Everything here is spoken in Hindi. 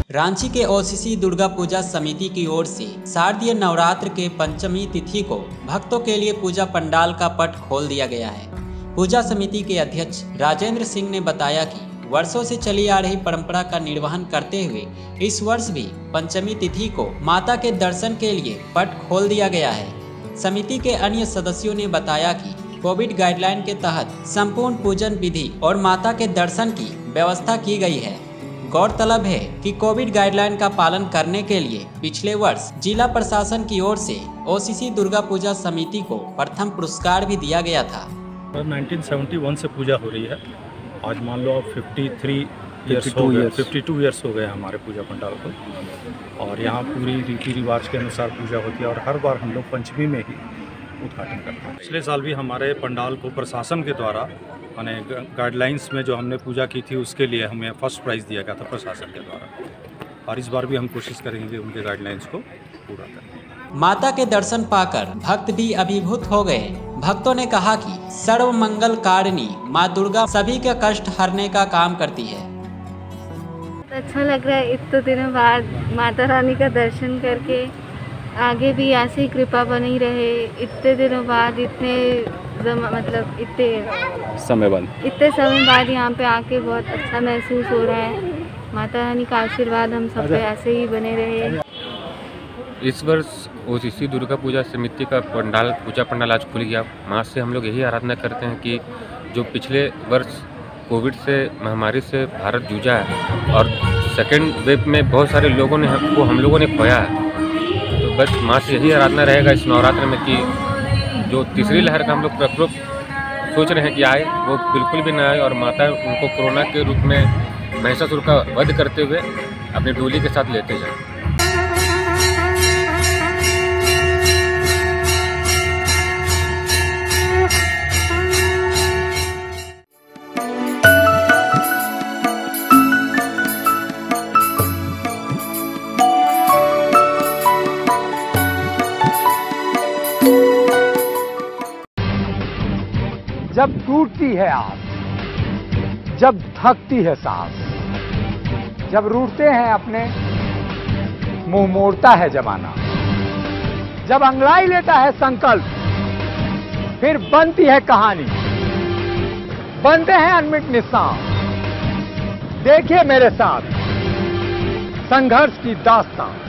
रांची के ओसीसी दुर्गा पूजा समिति की ओर से शारदीय नवरात्र के पंचमी तिथि को भक्तों के लिए पूजा पंडाल का पट खोल दिया गया है। पूजा समिति के अध्यक्ष राजेंद्र सिंह ने बताया कि वर्षों से चली आ रही परंपरा का निर्वहन करते हुए इस वर्ष भी पंचमी तिथि को माता के दर्शन के लिए पट खोल दिया गया है। समिति के अन्य सदस्यों ने बताया कि कोविड गाइडलाइन के तहत संपूर्ण पूजन विधि और माता के दर्शन की व्यवस्था की गई है। गौरतलब है कि कोविड गाइडलाइन का पालन करने के लिए पिछले वर्ष जिला प्रशासन की ओर से ओसीसी दुर्गा पूजा समिति को प्रथम पुरस्कार भी दिया गया था। 1971 से पूजा हो रही है। आज मान लो 52 ईयर्स हो गए हमारे पूजा पंडाल को, और यहाँ पूरी रीति रिवाज के अनुसार पूजा होती है और हर बार हम लोग पंचमी में ही उद्घाटन करते हैं। पिछले साल भी हमारे पंडाल को प्रशासन के द्वारा माने गाइडलाइंस में जो हमने पूजा की थी उसके लिए हमें फर्स्ट प्राइज़ दिया गया था प्रशासन के द्वारा, और इस बार भी हम कोशिश करेंगे उनके गाइडलाइंस को पूरा करें। माता के दर्शन पाकर भक्त भी अभिभूत हो गए। भक्तों ने कहा कि सर्व मंगल कारिणी माँ दुर्गा सभी का कष्ट हरने का काम करती है। अच्छा लग रहा है इतने दिनों बाद माता रानी का दर्शन करके, आगे भी ऐसे ही कृपा बनी रहे। इतने दिनों बाद इतने समय बाद यहाँ पे आके बहुत अच्छा महसूस हो रहा है। माता रानी का आशीर्वाद हम सब पे ऐसे ही बने रहे। इस वर्ष ओसीसी दुर्गा पूजा समिति का पूजा पंडाल आज खुल गया। माँ से हम लोग यही आराधना करते हैं कि जो पिछले वर्ष कोविड से महामारी से भारत जूझा है और सेकेंड वेव में बहुत सारे लोगों ने हम लोगों ने खोया है, तो बस माँ से यही आराधना रहेगा इस नवरात्र में कि जो तीसरी लहर का हम लोग प्रकोप सोच रहे हैं कि आए, वो बिल्कुल भी ना आए और माता उनको कोरोना के रूप में महिषासुर का वध करते हुए अपनी डोली के साथ लेते जाए। जब टूटती है आस, जब थकती है सांस, जब रूठते हैं अपने, मुंह मोड़ता है जमाना, जब अंगड़ाई लेता है संकल्प, फिर बनती है कहानी, बनते हैं अनमिट निशान। देखिए मेरे साथ संघर्ष की दास्तान।